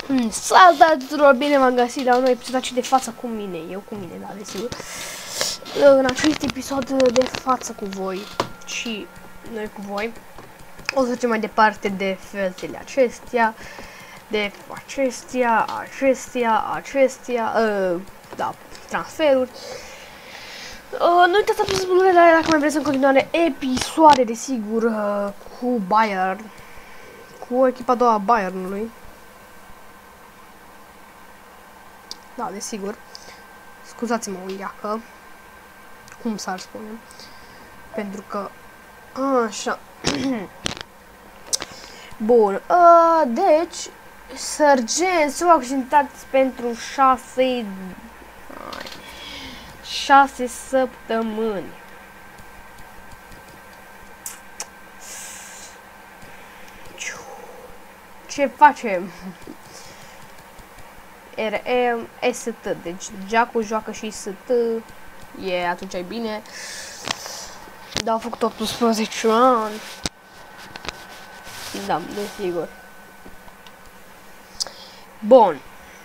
Salutare tuturor, bine v-am găsit la un nou episod aici de față cu mine, da, desigur. În acest episod de față cu voi și noi cu voi o să facem mai departe de fetele acestea, da, transferuri. Nu uitați să apăsați butonul de like dacă mai vreți în continuare episoade, desigur, cu Bayern, cu echipa a doua a Bayernului. Da, desigur. Scuzați-mă o iacă. Cum s-ar spune. Pentru că... Așa. Bun. Deci, sergenți s-au accidentat pentru 6 săptămâni. Ce facem? ST, deci Jacu joacă și ST, atunci e bine. Dar au făcut 18 ani. Da, desigur. Bun.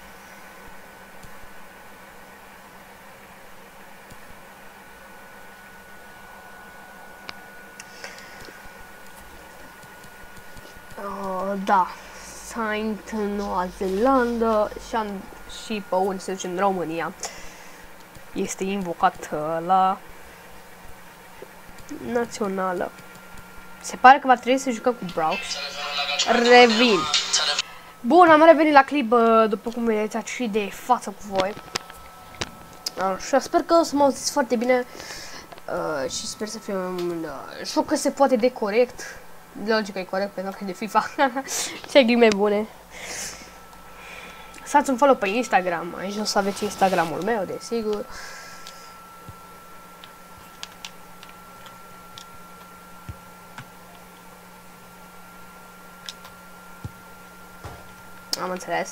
Da. Signed în Noua Zeelandă și pe unde se duce în România. Este invocat la națională. Se pare că va trebui să jucăm cu Braux. Revin. Bun, am revenit la clip după cum vedeți aici de față cu voi. Așa, sper că o să mă auziți foarte bine și sper să fie un joc că se poate de corect. De logică e corect pentru că e de FIFA. Ce glime bune. Să-ți un follow pe Instagram. Aici o să aveți Instagramul meu, desigur. Am înțeles.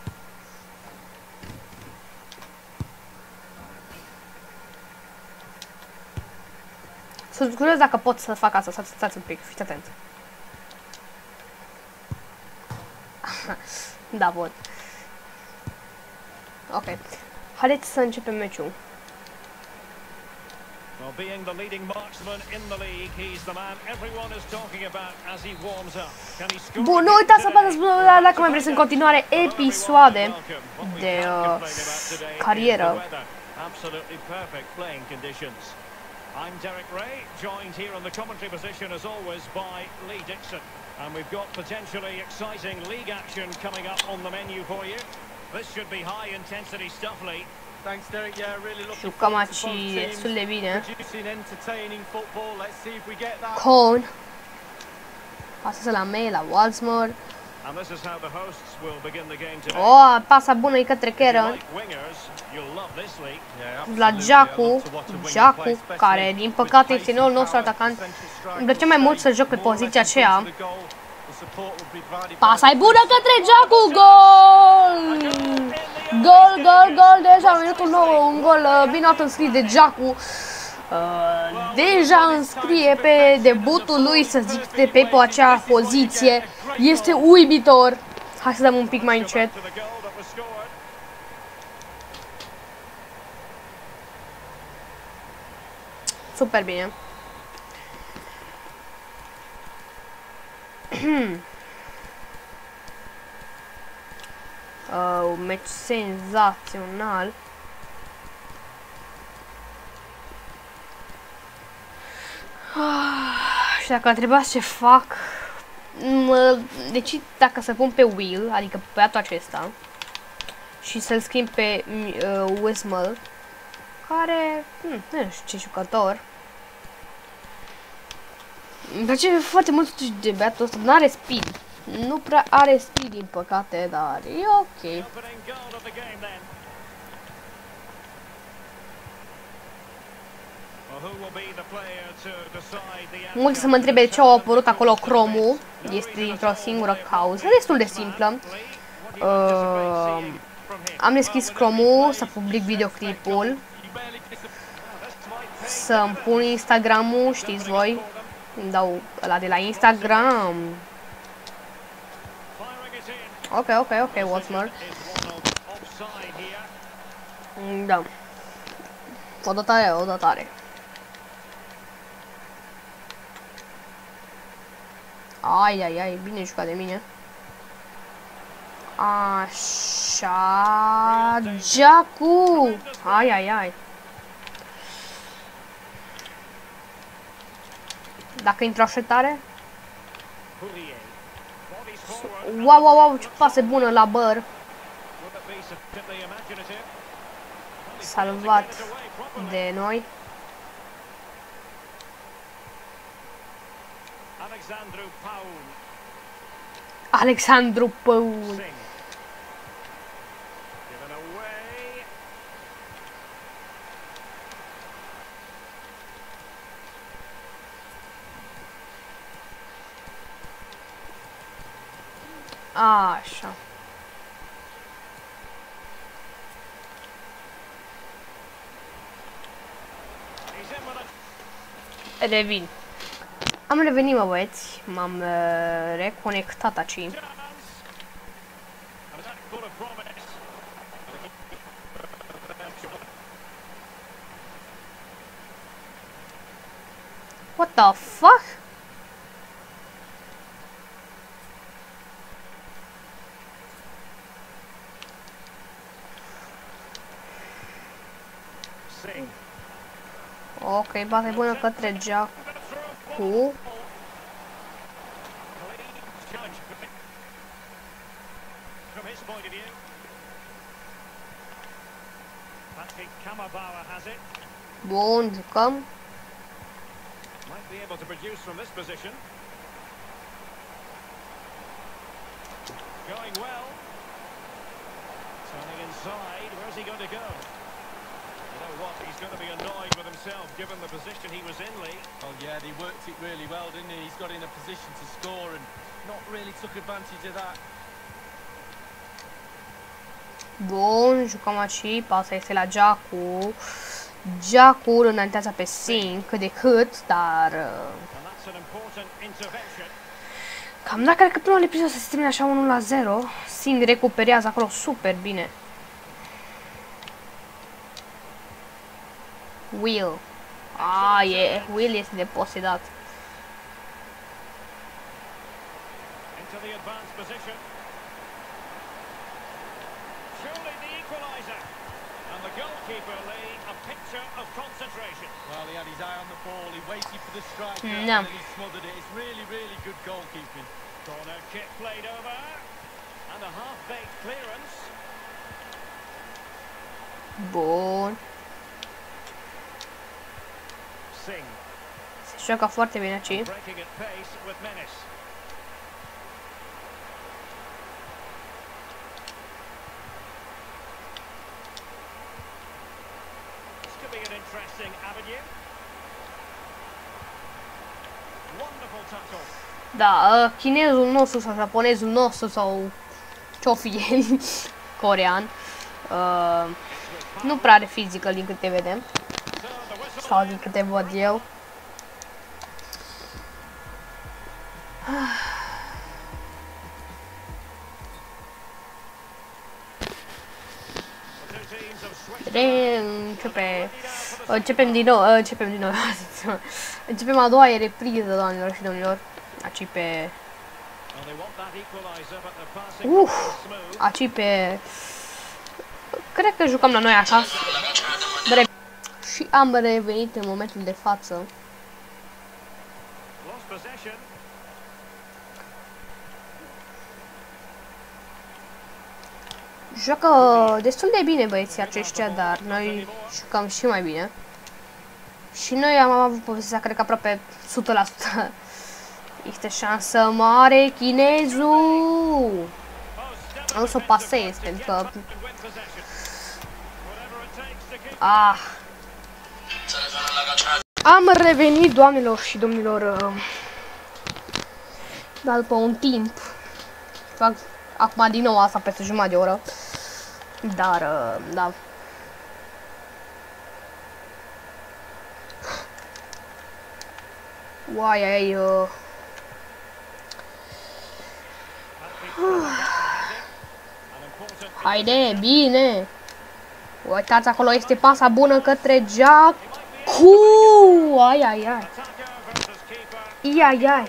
Sunt curios dacă pot să fac asta. Stați un pic, fiți atenți. Da, bun. Ok. Haideți să începem meciul. Bun, nu uitați să apăsați butonul dacă mai vreți în continuare episoade de carieră. I'm Derek Ray, joined here on the commentary position as always by Lee Dixon. And we've got potentially exciting league action coming up on the menu for you. This should be high intensity stuff, Lee. Thanks, Derek. Yeah, really looking forward to producing entertaining football. Let's see if we get that. Cohn. Pasă la May, la Walsmore. And this is how the hosts will begin the game today. Oh, pasa bună e către Kieran. La Jacu, care din păcate este noul nostru atacant. Îmi place mai mult să joc pe poziția aceea. Pasa e bună către Jacu, gol! Gol, deja minutul 9, un gol bine înscris de Jacu. Deja înscrie pe debutul lui, să zic, de pe acea poziție. Este uimitor. Hai să dăm un pic mai încet. Super bine. Un meci senzațional. Și dacă întrebați ce fac, mă decid dacă să pun pe Will, adică pe băiatul acesta, și să-l schimb pe Wismel, care, nu știu ce jucător. Îmi place foarte mult de băiatul ăsta, nu are speed. Nu prea are speed, din păcate, dar e ok. Mulți să mă întrebe de ce au apărut acolo cromul. Este dintr-o singură cauză, destul de simplă. Am deschis cromul să public videoclipul, să-mi pun Instagramul, știți voi, îmi dau ăla de la Instagram. Ok, Watmer. Da. O dotare. Ai, bine jucat de mine. Așa, Jacu! Ai. Dacă intră așa tare? Wow, ce pasă bună la băr. Salvat de noi. Alexandru Paun. Așa. Revin. Am revenit, mă băieți. M-am reconectat aici. What the fuck? Ok, bate bună către Jacu. Bun, jucăm. Might be able to produce from this position. Going well. Turning inside. Where's he going to go? You know what? He's going to be annoyed with himself given the position he was in, Lee. Oh yeah, he worked it really well, didn't he? He's got in a position to score and not really took advantage of that. Bun, jucăm aici. Pasa este la Jacu. Jacu îl înaintează pe Singh cât de cât, dar... Cam da, cred că primul episod să se termine așa 1-0. Singh recuperează acolo super bine. Will. Will este deposedat. Goalkeeper Lee, a picture of concentration. Well, he had his eye on the ball, he waited for the striker No. and then he smothered it. It's really, really good goalkeeping. Corner kick played over. And a half-baked clearance. Bun. Singh. Se joacă foarte bine aici. Breaking at pace with menace. Interesting avenue. Wonderful tackle. Da, chinezul nostru sau japonezul nostru sau ce-o fi el, corean, nu prea are physical din câte vedem, sau din câte văd eu. Începem din nou, începem a doua repriză, doamnelor și domnilor, aici pe... Aici pe... Cred că jucăm la noi acasă. Și am revenit în momentul de față. Joacă destul de bine băieții aceștia, dar noi jucăm și mai bine. Și noi am avut poziția, cred că aproape 100%. Este șansă mare, chinezul! Nu să o pasez, pentru că... Am revenit, doamnelor și domnilor, dar după un timp. Fac acum din nou asta peste jumătate de oră. Dar, da. Haide, bine. Uitați, acolo este pasa bună către Jacu. Ai, ai, ai. Ai, ai, ai.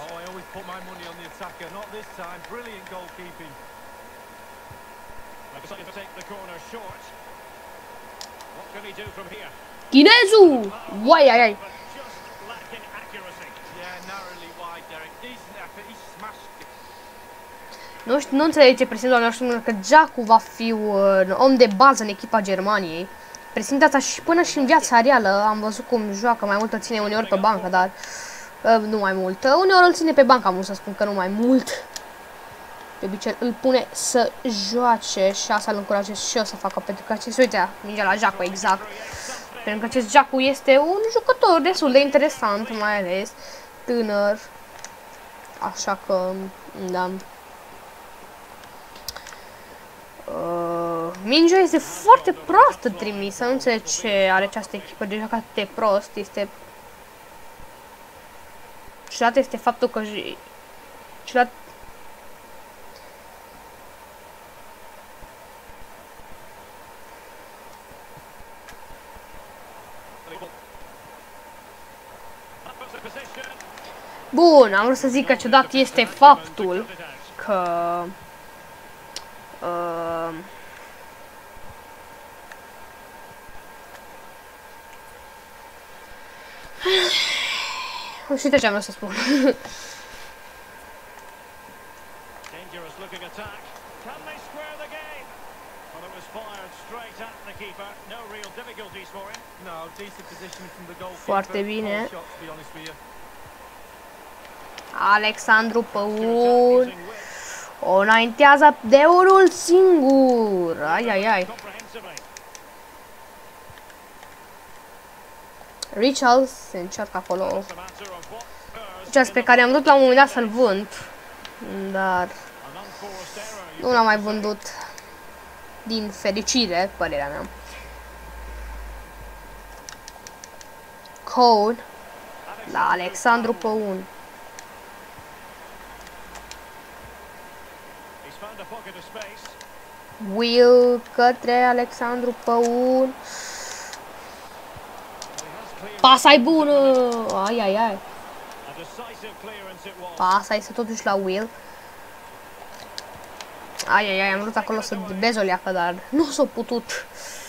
Chinezul! Uai, ai, ai. Nu înțeleg ce presimt, doamne, că Jacu va fi un om de bază în echipa Germaniei. Presimt asta și până și în viața reală. Am văzut cum joacă, mai mult îl ține uneori pe bancă, dar nu mai mult. Uneori îl ține pe bancă, am vrut să spun că nu mai mult. De obicei îl pune să joace și asta îl încurajez și eu să facă, pentru că acest, uite, mingea la Jacu, exact. Pentru că acest Jacu este un jucător destul de interesant, mai ales tânăr. Așa că, da. Mingea este foarte proastă trimisă, nu înțeleg ce are această echipă de joc atât de prost. Este ciudat este faptul că ciudat. Bun, am vrut să zic că ciudat este faptul că nu știu ce am vrut să spun. Foarte bine. Alexandru Păun o înaintează de unul singur. Ai, ai, ai. Richards se încearcă acolo. Richards pe care am vrut la un moment dat să-l vând, dar nu l-am mai vândut. Din fericire, părerea mea. Cone la Alexandru Păun. Will către Alexandru Păun. Pasa-i bună! Ai, ai, ai. Pasa este totuși la Will. Ai, ai, ai, am vrut acolo să bezoleacă, dar nu s-a putut.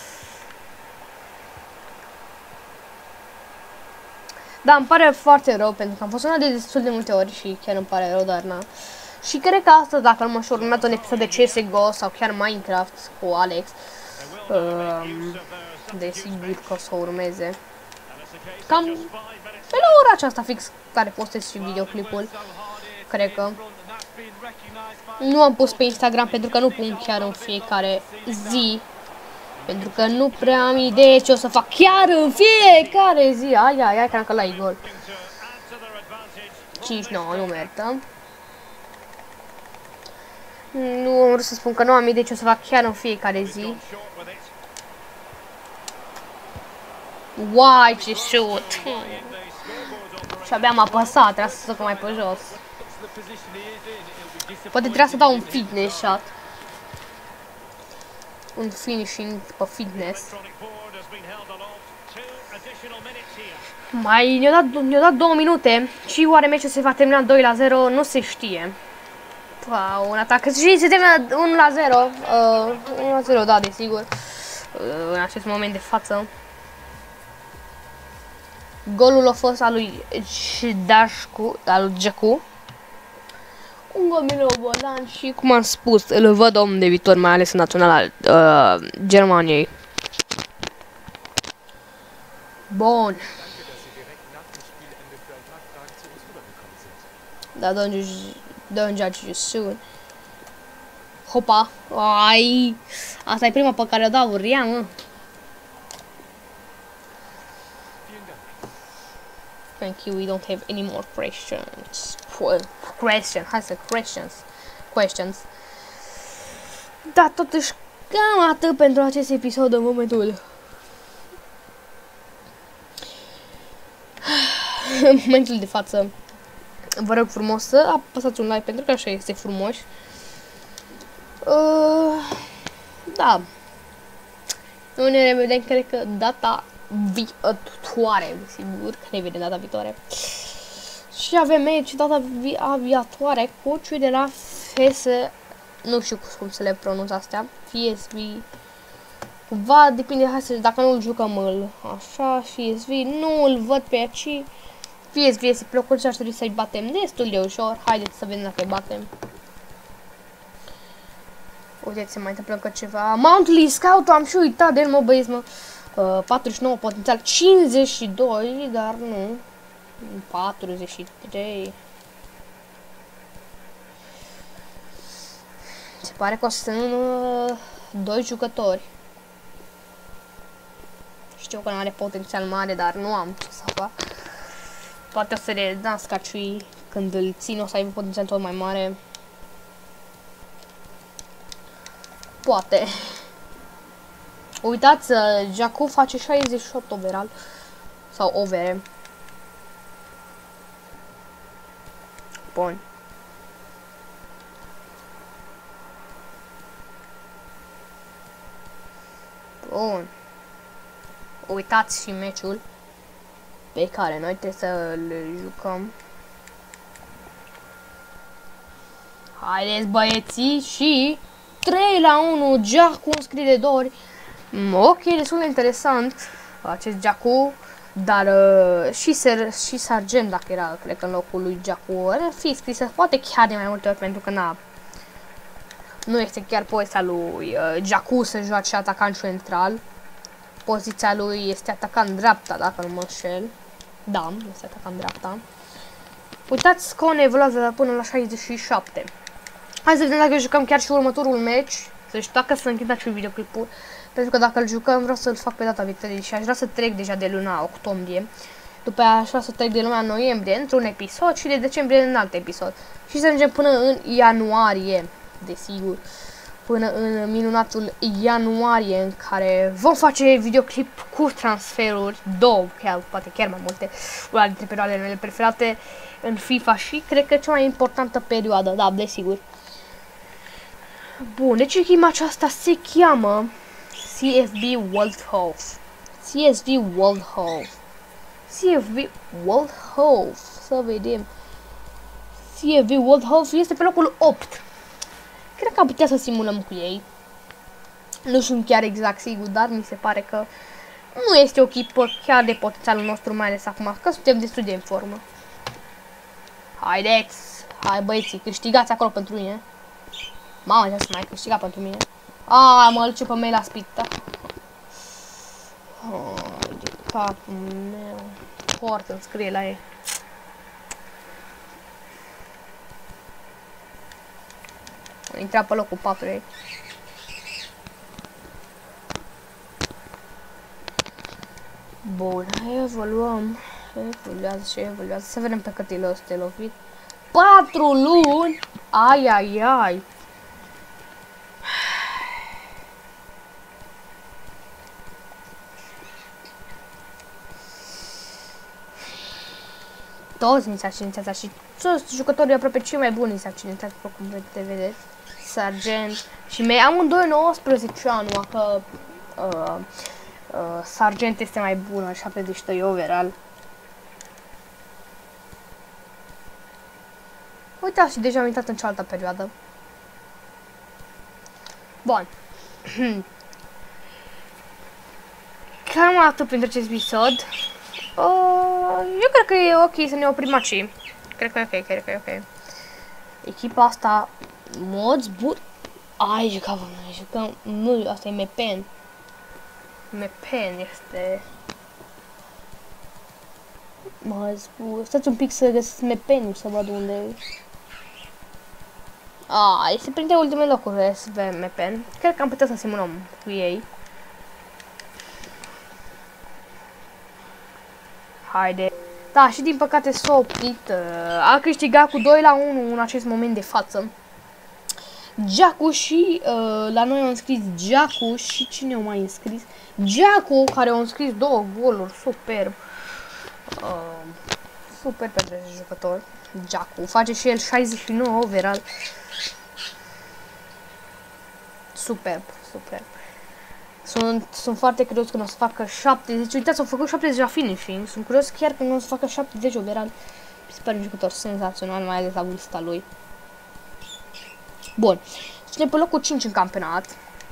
Da, îmi pare foarte rău, pentru că am fost una de destul de multe ori și chiar îmi pare rău, dar na. Și cred că astăzi, dacă nu mă știu, urmează un episod de CSGO sau chiar Minecraft cu Alex, desigur că o să urmeze. Cam pe la ora aceasta fix care postez și videoclipul, cred că. Nu am pus pe Instagram pentru că nu pun chiar în fiecare zi. Pentru că nu prea am idee ce o să fac chiar în fiecare zi. Ai, ai, ai, cred că la gol. 5-9, nu merită. Nu am vrut să spun că nu am idee ce o să fac chiar în fiecare zi. Uai, ce shoot! Și abia am apăsat, trebuia să duc mai pe jos. Poate trebuia să dau un fitness shot. Un finishing pe fitness. Mai ne-au dat 2 minute și oare meciul se va termina 2-0, nu se știe. Wow, un atac și se termină 1-0. 1-0, da, desigur. În acest moment de față. Golul a fost al lui Jacu. Un gol milobolan și, cum am spus, îl văd om de viitor, mai ales în național al Germaniei. Bun. Da, don't judge you soon. Hopa. Ai. Asta e prima pe care o dau, ria, mă. Thank you, we don't have any more questions. Questions. Da, totuși cam atât pentru acest episod în momentul. În momentul de față. Vă rog frumos să apăsați un like pentru că așa este frumos. da. Noi ne revedem, cred că data viitoare, sigur că ne vedem data viitoare. Și avem aici data viitoare cu cei de la FS, nu știu cum să le pronunț astea, FSV. Va depinde, hai să, dacă nu îl jucăm îl așa, FSV, nu îl văd pe aici. FSV este plăcut și ar trebui să-i batem destul de ușor. Haideți să vedem dacă îi batem. Uite, se mai întâmplă încă ceva. Mountly Scout, am și uitat de el, mă băieți, mă. 49 potențial, 52, dar nu. 43. Se pare că o să sunt 2 jucători. Știu că nu are potențial mare, dar nu am ce să fac. Poate o să le nască ciui când îl țin, o să aibă potențial tot mai mare. Poate. Uitați, Jakub face 68 overall. Sau overe. Bun. Bun. Uitați și meciul pe care noi trebuie să le jucăm. Haideți, băieții, și 3-1, Jakub înscrie de 2 ori. Ok, destul de interesant acest Jakub, dar și Sargent, dacă era, cred că în locul lui Jakub, ar fi scrisă poate chiar de mai multe ori, pentru că nu este chiar poziția lui Jakub să joace atacant central. Poziția lui este atacant dreapta, dacă nu mă înșel. Da, este atacant dreapta. Uitați, Scone evoluează până la 67. Hai să vedem dacă jucăm chiar și următorul meci. Să știu dacă să închid acel videoclipul. Pentru că dacă îl jucăm, vreau să-l fac pe data viitoare și aș vrea să trec deja de luna octombrie. După aia aș vrea să trec de luna noiembrie într-un episod și de decembrie în alt episod. Și să mergem până în ianuarie, desigur. Până în minunatul ianuarie, în care vom face videoclip cu transferuri, două, poate chiar mai multe, una dintre perioadele mele preferate în FIFA și cred că cea mai importantă perioadă, da, desigur. Bun, deci echipa aceasta se cheamă CFB Waldhof. CSV Waldhof. CFB Waldhof. Să vedem. CFB Waldhof este pe locul 8. Cred că am putea să simulăm cu ei. Nu sunt chiar exact sigur, dar mi se pare că nu este o echipă chiar de potențialul nostru, mai ales acum, că suntem destul de în formă. Haideți! Hai băieții, câștigați acolo pentru mine. Mamă, ce să mai câștiga pentru mine. Mă duce pe mail la spită. De capul meu. Foarte îmi scrie la ei. Am intrat pe locul 4 ei. Bun, evoluăm. Evoluează și evoluează. Să vedem pe cât e lovit. 4 luni! Ai, ai, ai! Toți ni se accidentează și toți jucătorii aproape cei mai buni ni se accidentează, după cum vedeți. Sargent și mei, amândoi 19 ani, că Sargent este mai bună, 72 overall. Uitați, și deja am intrat în cealaltă perioadă. Bun. Cam atât pentru acest episod. Eu cred că e ok să ne oprim aici. Cred că e ok, cred că e ok. Echipa asta, mods bun. Ai, jucăm, nu, asta e Mepen. Mepen este... Mods bun. Stați un pic să găsesc Mepen, să văd unde e. Este printre ultimele locuri SV Mepen. Cred că am putea să simulăm cu ei. Haide. Da, și din păcate s-a oprit. A câștigat cu 2-1 în acest moment de față. Jakub și la noi au înscris Jakub și cine au mai înscris? Jakub, care au înscris 2 goluri, superb. Super pentru acest jucător. Jakub face și el 69 overall. Superb, superb. Sunt foarte curios când o să facă 70. Uitați, au făcut 70 la finishing. Sunt curios chiar când o să facă 70 Oberan. Mi se pare un jucător senzațional, mai ales la vârsta lui. Bun. Suntem pe locul 5 în campionat.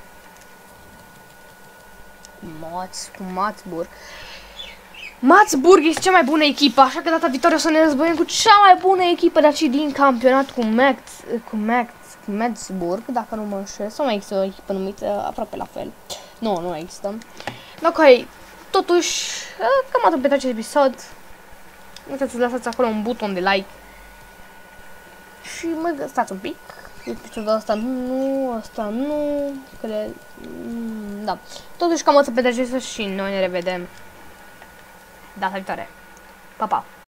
Cu Matsburg. Matsburg este cea mai bună echipă, așa că data viitoare o să ne războim cu cea mai bună echipă de aici din campionat, cu Matsburg, dacă nu mă înșel, sau mai există o echipă numită aproape la fel. Nu există. Ok, totuși, cam atât pentru acest episod. Nu uitați să lăsați acolo un buton de like. Și mă stați un pic. Episodul ăsta nu, cred, da. Totuși cam atât pentru acest și noi ne revedem data viitoare. Pa, pa!